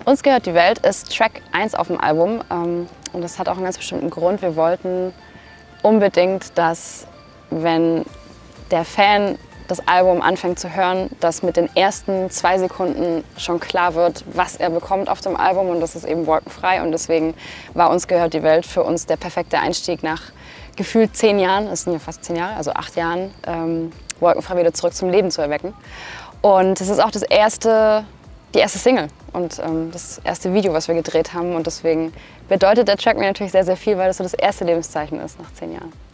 Uns gehört die Welt ist Track 1 auf dem Album und das hat auch einen ganz bestimmten Grund. Wir wollten unbedingt, dass wenn der Fan das Album anfängt zu hören, dass mit den ersten 2 Sekunden schon klar wird, was er bekommt auf dem Album, und das ist eben Wolkenfrei, und deswegen war Uns gehört die Welt für uns der perfekte Einstieg nach gefühlt 10 Jahren, es sind ja fast 10 Jahre, also 8 Jahren, Wolkenfrei wieder zurück zum Leben zu erwecken. Und es ist auch die erste Single und das erste Video, was wir gedreht haben, und deswegen bedeutet der Track mir natürlich sehr, sehr viel, weil das so das erste Lebenszeichen ist nach 10 Jahren.